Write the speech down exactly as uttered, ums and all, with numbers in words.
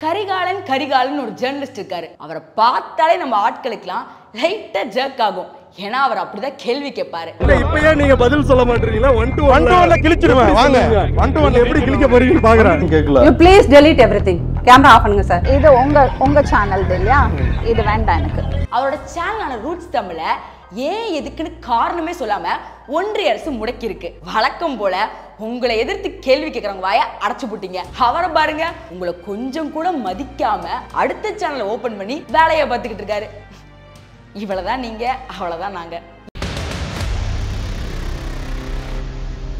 கரிகாலன் கரிகாலன் ஒரு ஜேர்னலிஸ்ட் இருக்காரு. அவரை பார்த்தாலே நம்ம ஆட்களுக்கெல்லாம் லைட்டா ஜர்க் ஆகும். ஏன்னா அவர் அப்படிதான் கேள்வி கேட்பாரு. இப்பயே நீங்க பதில் சொல்ல மாட்டீங்களா? ஒன் டு ஒன் ல கிழிச்சிடுவேன். வாங்க ஒன் டு ஒன் எப்படி கிழிக்க போறீங்கன்னு பாக்குறேன். கேக்கல. You please delete everything. Camera off பண்ணுங்க சார். இது உங்க உங்க சேனல் இல்லையா? இது வேண்டாம் எனக்கு. அவரோட சேனலான ரூட்ஸ் தமிழ ஏன் எதுக்குன்னு காரணமே சொல்லாம ஒன்றிய அரசு முடக்கி இருக்கு. வழக்கம் போல உங்களை எதிர்த்து கேள்வி கேட்கறவங்க வாய அடைச்சு போட்டீங்க. அவரை பாருங்க, உங்களை கொஞ்சம் கூட மதிக்காம அடுத்த சேனலை ஓபன் பண்ணி வேலையை பார்த்துக்கிட்டு இருக்காரு. இவ்வளவுதான் நீங்க, அவ்வளவுதான் நாங்க.